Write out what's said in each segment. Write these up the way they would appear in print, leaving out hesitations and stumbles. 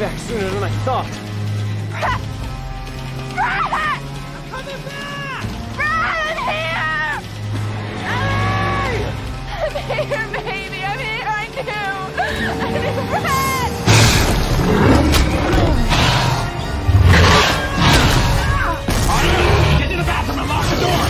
back sooner than I thought. Brett! Brett! I'm coming back! Brett, I'm here! Ellie! I'm here, baby! I'm here! I knew! Brett! Get to the bathroom and lock the door!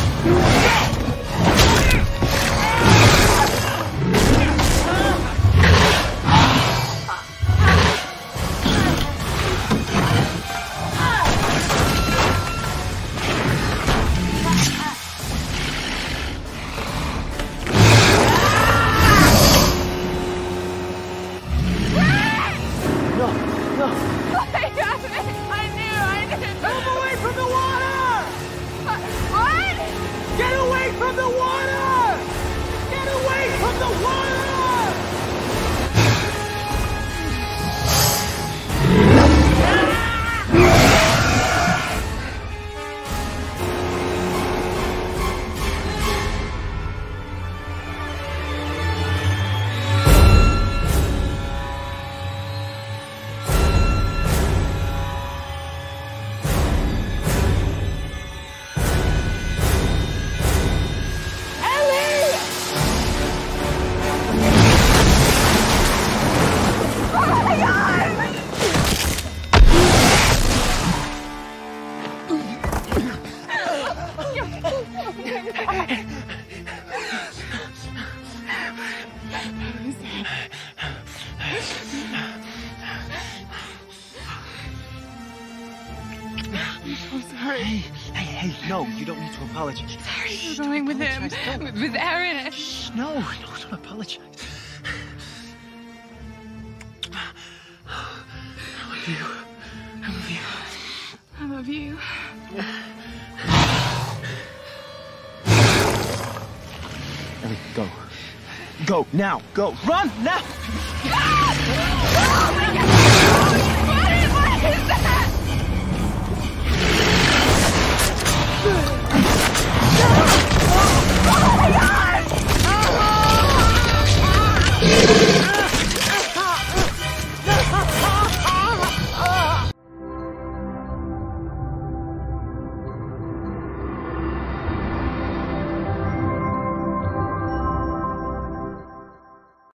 Hey, no, you don't need to apologize. Sorry, you're going with him. With Aaron. Shh, no, don't apologize. I love you. I love you. I love you. Ellie, go. Go, now, go. Run, now! Oh my God! What is that?